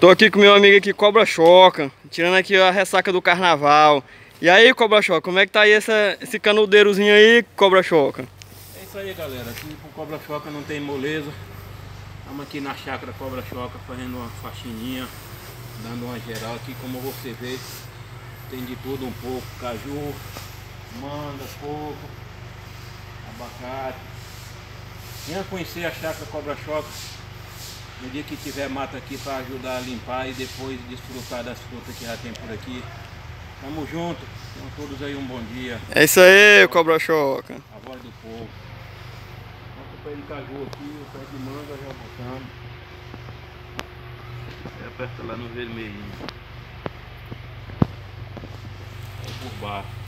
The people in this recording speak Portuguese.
Tô aqui com meu amigo aqui, Cobra Choca, tirando aqui a ressaca do carnaval. E aí, Cobra Choca, como é que tá aí esse canudeirozinho aí, Cobra Choca? É isso aí, galera. Aqui com Cobra Choca não tem moleza. Estamos aqui na chácara Cobra Choca fazendo uma faxininha, dando uma geral aqui. Como você vê, tem de tudo um pouco: caju, manga, coco, abacate. Venha conhecer a chácara Cobra Choca no dia que tiver mata aqui para ajudar a limpar e depois desfrutar das frutas que já tem por aqui. Tamo junto, tenham todos aí um bom dia. É isso aí, Cobra Choca. A voz do povo. Olha o pé de caju aqui, o pé de manga já botando. Aperta lá no vermelhinho. Aí por baixo.